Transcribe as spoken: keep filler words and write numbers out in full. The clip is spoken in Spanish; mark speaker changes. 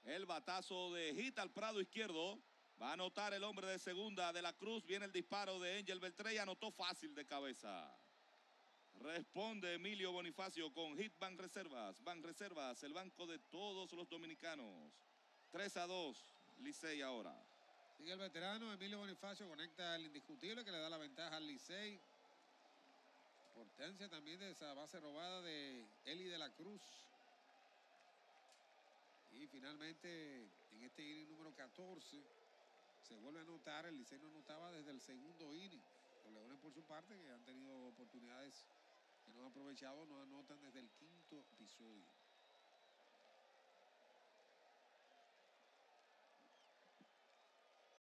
Speaker 1: El batazo de hit al prado izquierdo. Va a anotar el hombre de segunda de la Cruz. Viene el disparo de Angel Beltré y anotó fácil de cabeza. Responde Emilio Bonifacio con Hit Banreservas. Banreservas, el banco de todos los dominicanos. tres a dos, Licey ahora.
Speaker 2: Sigue el veterano Emilio Bonifacio, conecta el indiscutible que le da la ventaja al Licey. Importancia también de esa base robada de Eli de la Cruz. Y finalmente, en este inning número catorce, se vuelve a anotar. El Licey no anotaba desde el segundo inning. Los Leones, por su parte, que han tenido oportunidades que no han aprovechado, no anotan desde el quinto episodio.